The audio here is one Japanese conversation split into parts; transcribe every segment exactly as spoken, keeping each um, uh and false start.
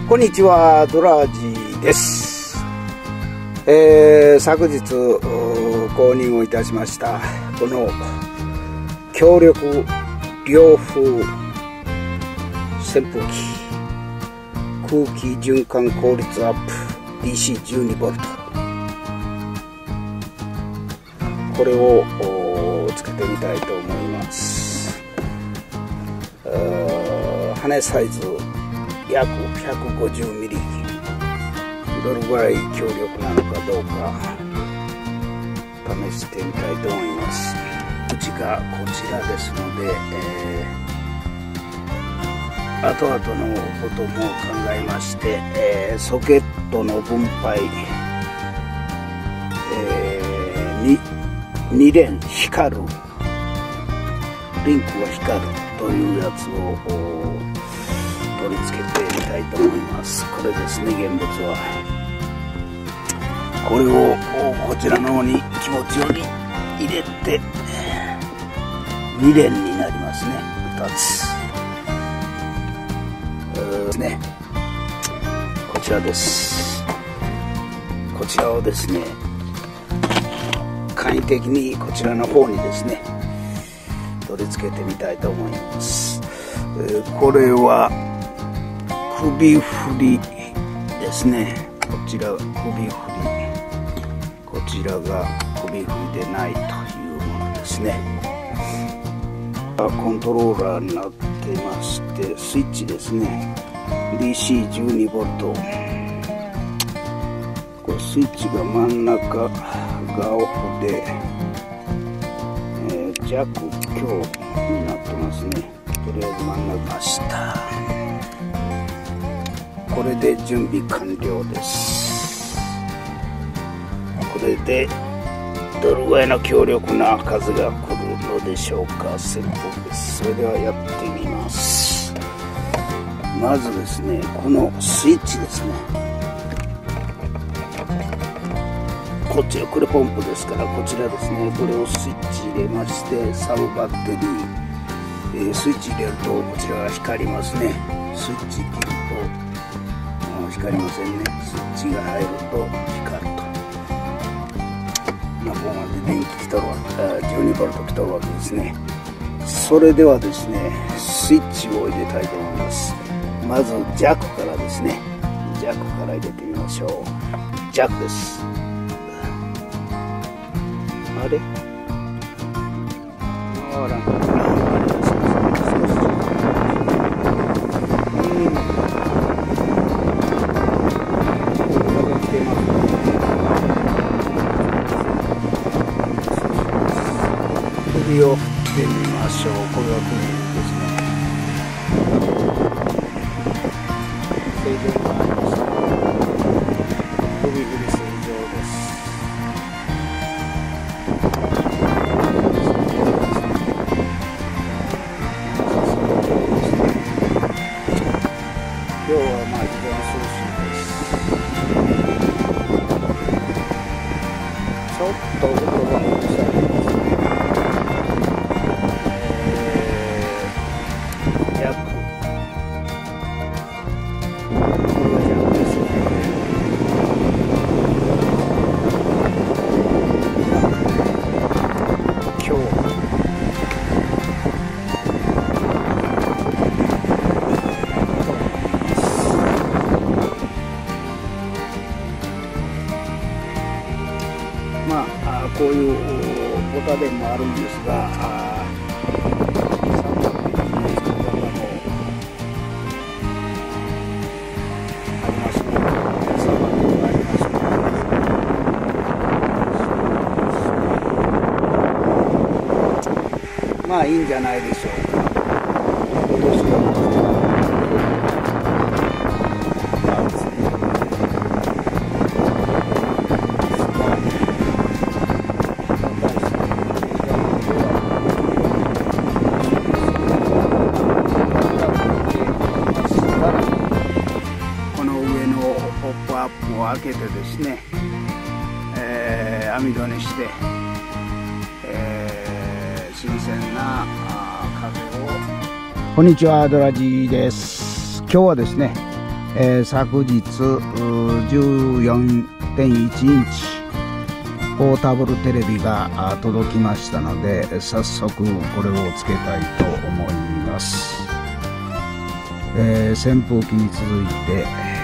こんにちは、ドラジです。えー、昨日購入をいたしましたこの強力涼風扇風機、空気循環効率アップ ディーシーじゅうにボルト、これをつけてみたいと思います。羽サイズ約ひゃくごじゅうミリ、どれぐらい強力なのかどうか試してみたいと思います。うちがこちらですので、えー、後々のことも考えまして、えー、ソケットの分配、えー、に, に連光るリンクが光るというやつを取り付けてみたいと思います。これですね、現物は。これをこちらの方に気持ちより入れてに連になりますね。ふたつですね。こちらです。こちらをですね、簡易的にこちらの方にですね取り付けてみたいと思います。これは首振りですね。こちら首振り、こちらが首振りでないというものですね。コントローラーになっていまして、スイッチですね。 ディーシーじゅうにボルト、これスイッチが真ん中がオフで、えー、弱強になってますね。とりあえず真ん中ました。これで準備完了です。これでどれぐらいの強力な風が来るのでしょうか。扇風です。それではやってみます。まずですね、このスイッチですね。こっちはこれポンプですから、こちらですね、これをスイッチ入れまして、サブバッテリー、えー、スイッチ入れるとこちらが光りますね。スイッチ切ると光りませんね。スイッチが入ると光ると。まあ、ここまで電気来とるわけ、じゅうにボルト来とるわけですね。それではですね、スイッチを入れたいと思います。まず弱からですね、弱から入れてみましょう。弱です。あれ回らんかな。首を振ってみましょう。これは首ですね。正常があります。首振り正常です。今日はまあ非常に涼しいです。ちょっと音がうるさい。まあ、こういうボタンもあるんですが、まあいいんじゃないでしょうか。この上のポップアップを開けてですね、えー、網戸にして、えー、新鮮な風を。こんにちは、ドラジーです。今日はですね、 えー、昨日 じゅうよんてんいち インチポータブルテレビが届きましたので、早速これをつけたいと思います。えー、扇風機に続いて、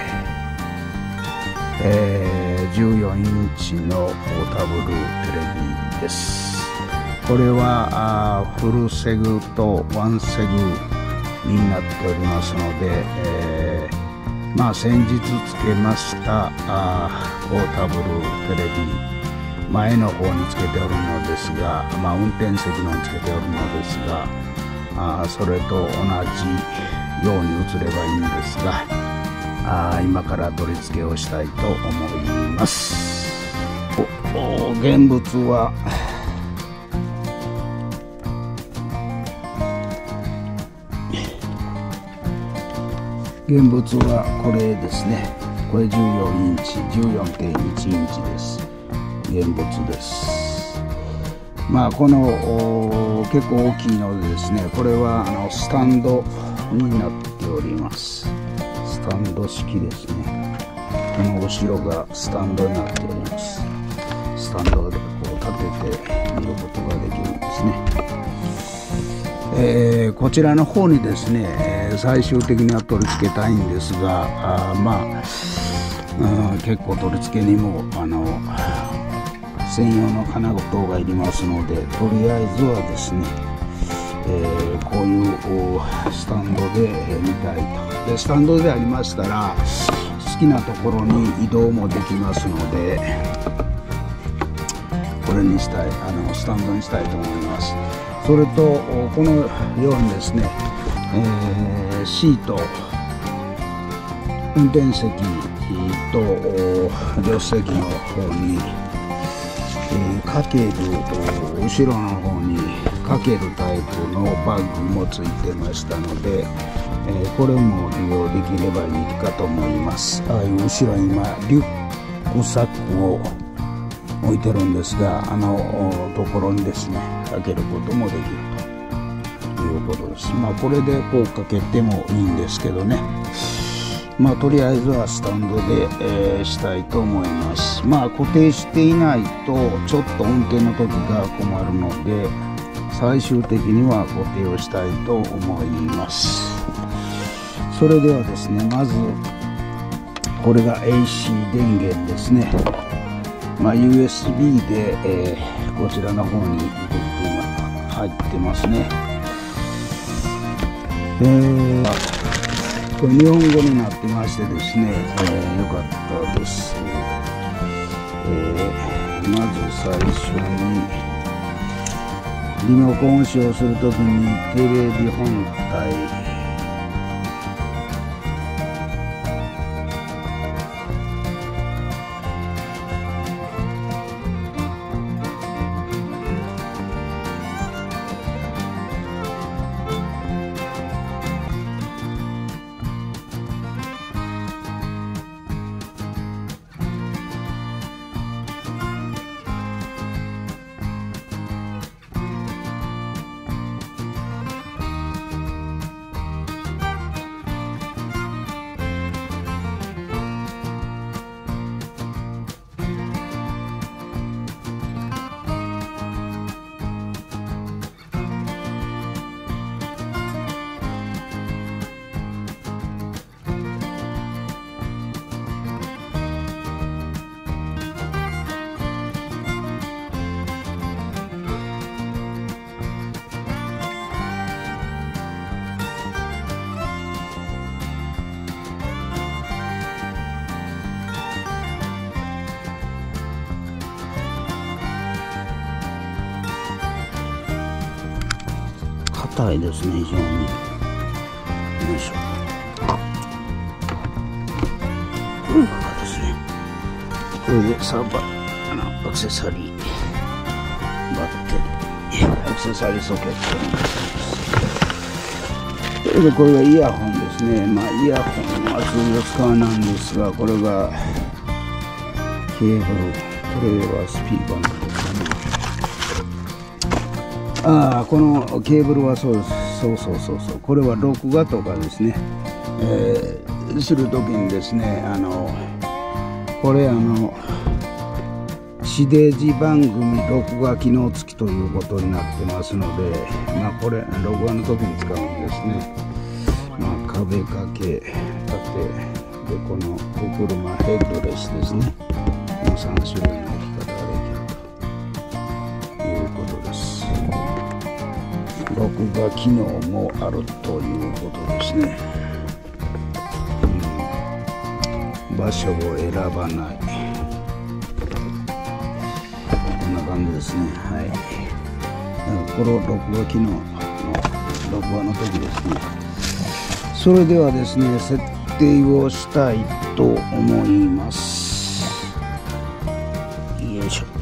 えー、じゅうよんインチのポータブルテレビです。これはフルセグとワンセグになっておりますので、えー、まあ先日つけましたポータブルテレビ前の方につけておるのですが、まあ、運転席のにつけておるのですが、あそれと同じように映ればいいんですが、あ今から取り付けをしたいと思います。お現物は現物はこれですね。これじゅうよんインチ じゅうよんてんいち インチです。現物です。まあこの結構大きいのでですね、これはあのスタンドになっております。スタンド式ですね。この後ろがスタンドになっております。スタンドでこう立てて見ることができるんですね。えー、こちらの方にですね、最終的には取り付けたいんですが、あまあ、うん、結構取り付けにもあの専用の金具等がいりますので、とりあえずはですね、えー、こういうスタンドで見たいと。でスタンドでありましたら好きなところに移動もできますので、これにしたい、あのスタンドにしたいと思います。それとこのようにですね、えー、シート、運転席と助手席の方に、えー、かける後ろの方にかけるタイプのバッグもついてましたので、えー、これも利用できればいいかと思います。ああいう後ろに今リュックサックを置いてるんですが、あのところにですねかけることもできるということです。まあこれでこうかけてもいいんですけどね、まあとりあえずはスタンドで、えー、したいと思います。まあ固定していないとちょっと運転の時が困るので、最終的には固定をしたいと思います。それではですね、まずこれが エーシー 電源ですね。まあ、ユーエスビー で、えー、こちらの方に入ってますね。えー、これ日本語になってましてですね、えー、よかったです。えー、まず最初にリモコンを使用するときにテレビ本体、硬いですね、非常に。よいしょ。こういうことですね。これでサーバー、あのアクセサリー、バッテリー、アクセサリーソケット。それでこれがイヤホンですね。まあイヤホンは通常使わないんですが、これがケーブル、これはスピーカーのとこかな。ああ、このケーブルはそうです。そうそうそうそう。これは録画とかですね、えー、 するときにですね、あのこれあの地デジ番組録画機能付きということになってますので、まあこれ録画の時に使うんですね。まあ壁掛け立てで、このお車ヘッドレスですね。このさん種類の置き方ができるということです。録画機能もあるということですね。うん、場所を選ばない。こんな感じですね。はい。この録画機能の録画の時ですね。それではですね、設定をしたいと思います。よいしょ。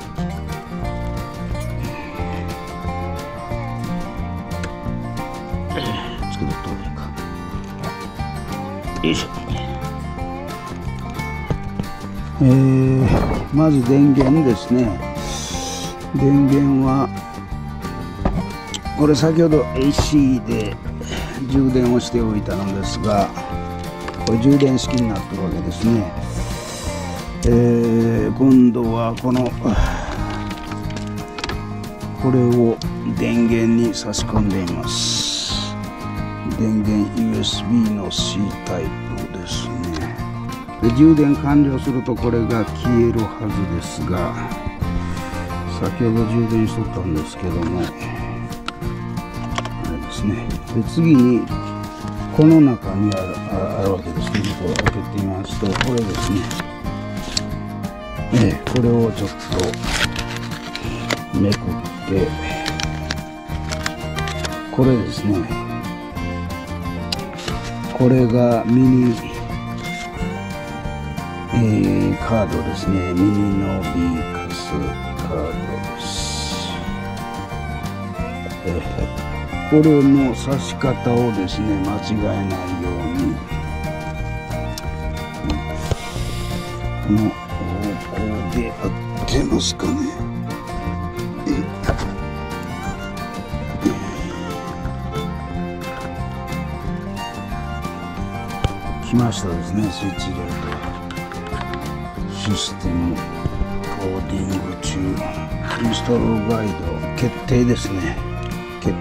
作るといいか。よいしょ。えー、まず電源ですね。電源はこれ先ほど エーシー で充電をしておいたのですが、これ充電式になってるわけですね。えー、今度はこのこれを電源に差し込んでいます。電源 ユーエスビー の C タイプですね。で充電完了するとこれが消えるはずですが、先ほど充電しとったんですけども、あれですね。で次にこの中にある、あるわけですね。これを開けてみますと、これですね。ええ、これをちょっとめくって、これですね。これがミニ、えー、カードですね。ミニのビーカスカードです。えーこれの差し方をですね、間違えないように、この方向で合ってますかね。来ましたですね、スイッチ入れると。システムコーディング中、インストールガイド決定ですね。決定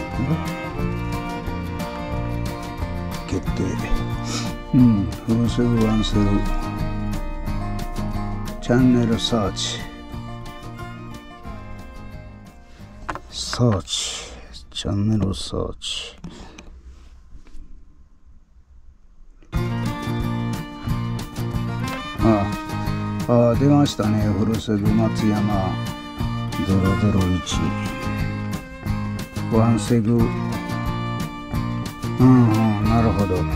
決定うんフルセグワンセルチャンネルサーチサーチチャンネルサーチああ出ましたね。フルセグ松山ゼロゼロいちワンセグ、うんうん、なるほど。うん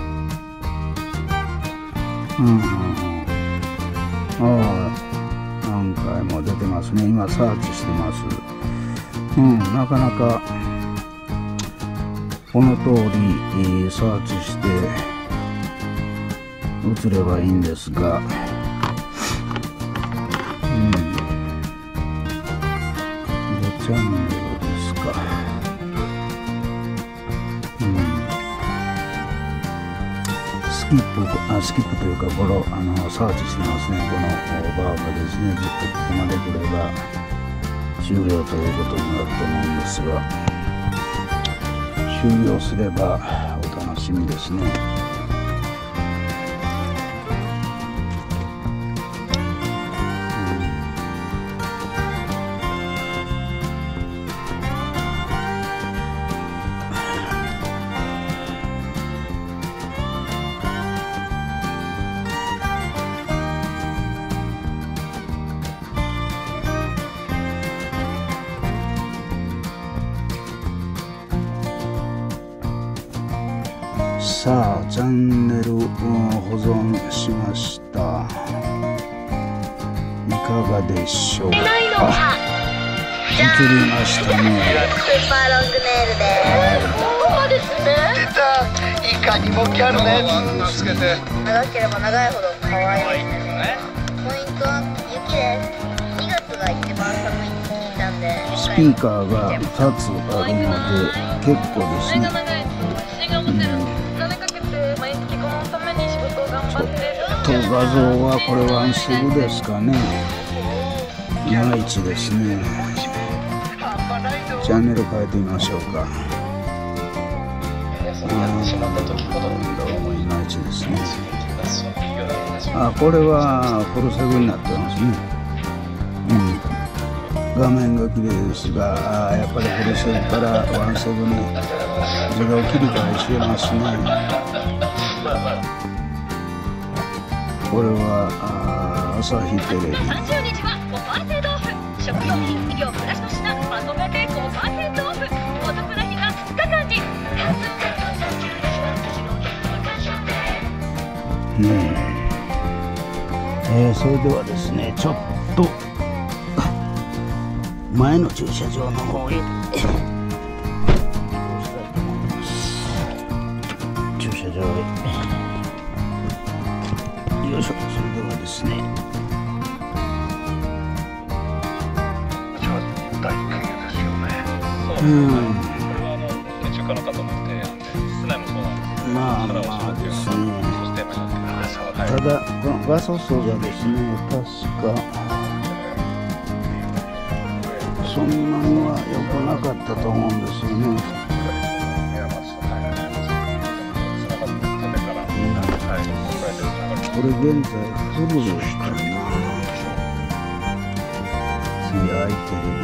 うんうん。ああ、何回も出てますね。今サーチしてます。うん、なかなかこの通り、えー、サーチして映ればいいんですが、うん、ごチャンネルですか。スキップ、あ、スキップというか、この、あの、サーチしてますね。このバーがですね、ずっとここまで来れば終了ということになると思うんですが、終了すればお楽しみですね。さあ、チャンネルを保存しました。いかがでしょうか。あ、映りましたね。 スーパーロングネイルです。そうですね。出た。いかにもギャルなやつつけて。長ければ長いほど可愛いですね。ポイントは雪です。にがつが一番寒いって聞いたんで。 スピーカーがふたつあるので結構ですね。 うん、 画像はこれワンセグですかね。いまいちですね。チャンネル変えてみましょうか。あどうもいまいちですね。あ、これはフルセグになってますね。うん、画面が綺麗ですが、あやっぱりフルセグからワンセグに自動切り替えしてますね。これはあ朝日テレビ。うん、えー、それではですね、ちょっと前の駐車場の方へ移動したいと思います。駐車場へよいしょ。それではですね、うん、まあまあですね。ただこの画素数がですね、確かそんなには良くなかったと思うんですよね。これ現在フルですからな。次アイテレビ。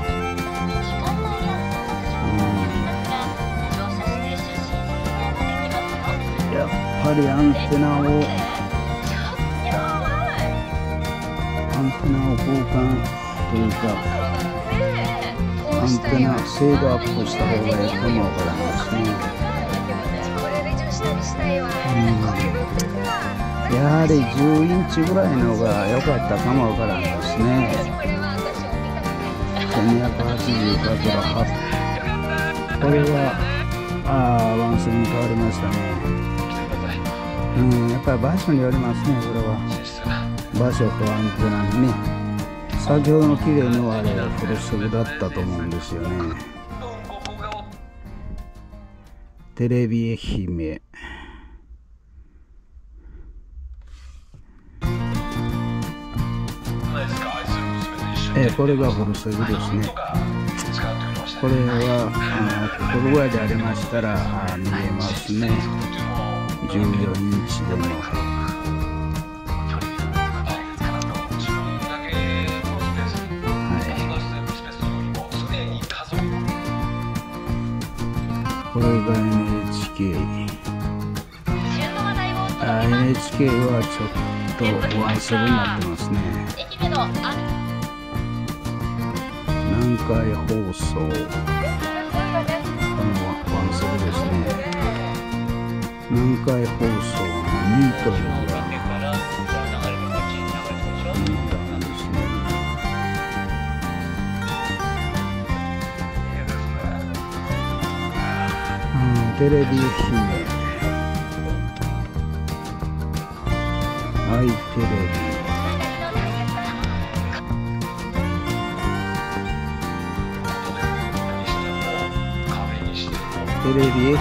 やっぱりアンテナをアンテナを交換というか、アンテナ精度アップした方がいいかもわからないですね。うん、やはりじゅうインチぐらいのが良かったかもわからないですね。せんにひゃくはちじゅうかけるはち。これはあワンセグに変わりましたね。うん、やっぱり場所によりますね。これは場所とアンテナにね。先ほどの綺麗のあれはフルセグだったと思うんですよね。テレビ愛媛。えこれがフルセグですね。これはあこれぐらいでありましたらあ見えますね。じゅうよんインチでも。これが エヌエイチケー。あ エヌエイチケー はちょっとワンセグになってますね。南海放送。このワンセグですね。南海放送のにというのがなんですね。テレビ愛媛、アイテレビ、テレビ愛媛。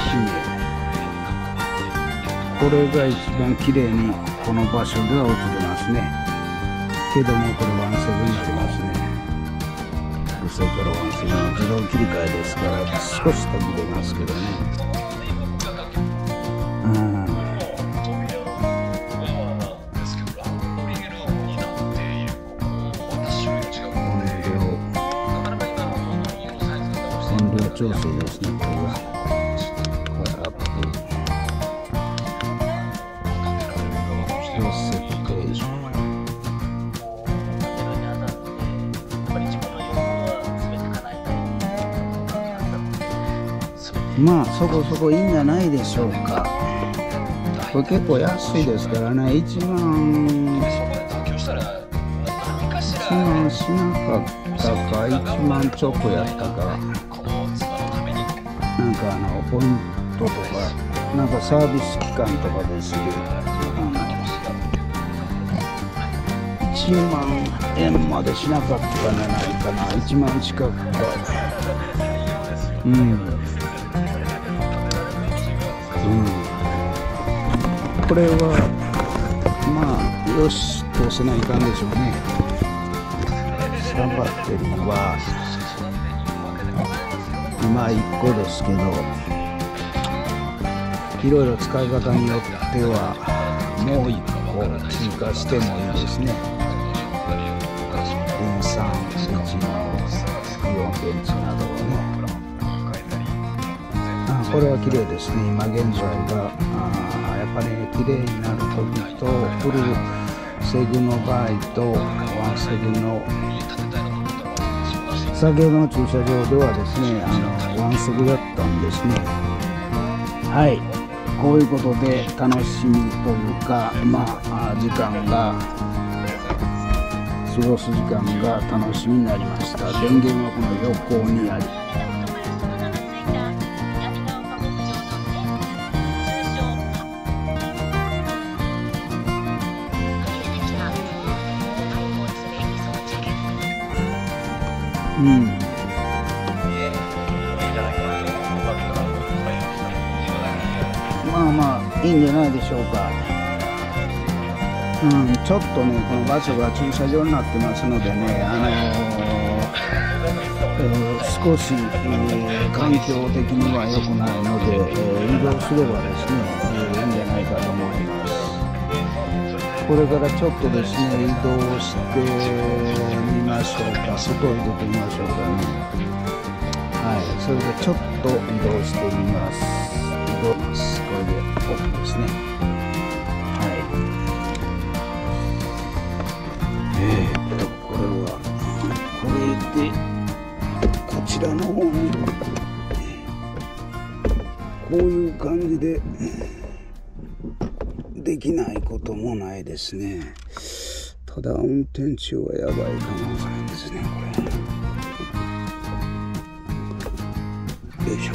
これが一番綺麗にこの場所では映りますね。けどもこれワンセグになりますね。それからワンセグの自動切り替えですから少し途切れますけどね。うん、音量調整ですね。これはこれアップ設定。まあそこそこいいんじゃないでしょうか。これ結構安いですからね。いちまんいちまんしなかったか、いちまんちょっとやったか、なんかあのポイントとかなんかサービス期間とかですけど、いちまんえんまでしなかったんじゃないかな。いちまん近くか。うん、うん、これはままあよし通せないかんでしょうね。下バッテリーは今いっこですけど、いろいろ使い方によってはもういっこ追加してもいいですね。リン酸リチのイオン電池などはね。あ、これは綺麗ですね。今現在があやっぱりね、綺麗になる時とフルセグの場合とワンセグの、先ほどの駐車場ではですね、あのワンセグだったんですね。はい、こういうことで楽しみというか、まあ時間が過ごす時間が楽しみになりました。電源はこの横にあり、うん、まあまあいいんじゃないでしょうか。うん、ちょっとね、この場所が駐車場になってますのでね、あのーえー、少し、えー、環境的には良くないので、えー、移動すればですね、えー、いいんじゃないかと思います。これからちょっとですね、移動してみましょうか。外へ出てみましょうかね。はい、それでちょっと移動してみます。移動ます。これで OK ですね。はい。えー、っとこれはこれでこちらの方にこういう感じでできないこともないですね。ただ運転中はやばいかもわからないですね、これ。よいしょ。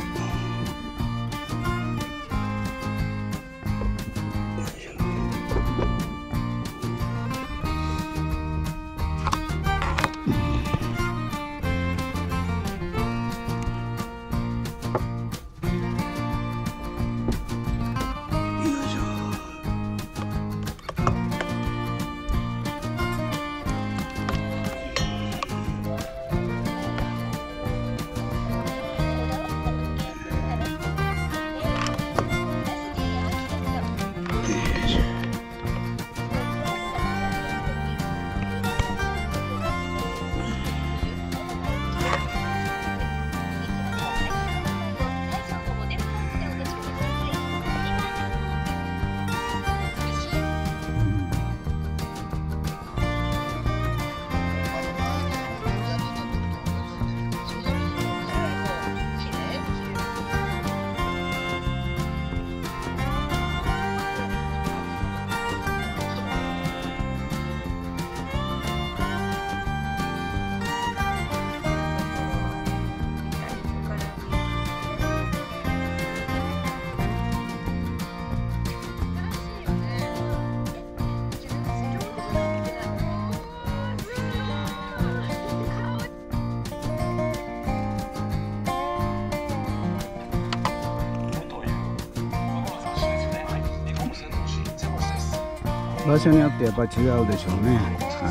場所によってやっぱり違うでしょうね。はい、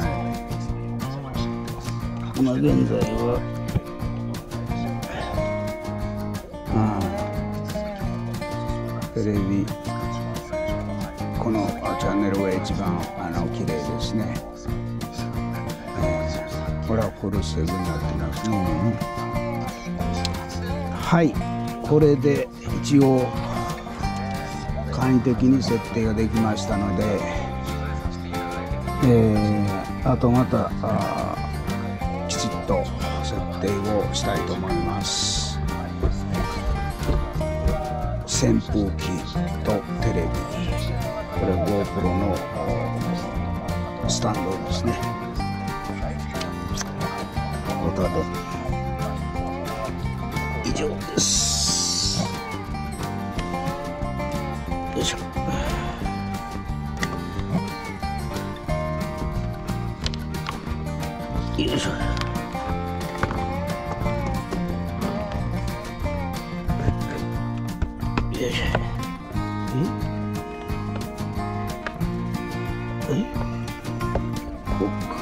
今現在はあテレビこのチャンネルが一番あの綺麗ですね。えー、これはフルセグになってますね。はい、これで一応簡易的に設定ができましたので、えー、あとまたあきちっと設定をしたいと思います。扇風機とテレビ、これ GoPro のスタンドですね。ことで以上です。よいしょ。よいしょ。よいしょ。え？ こっ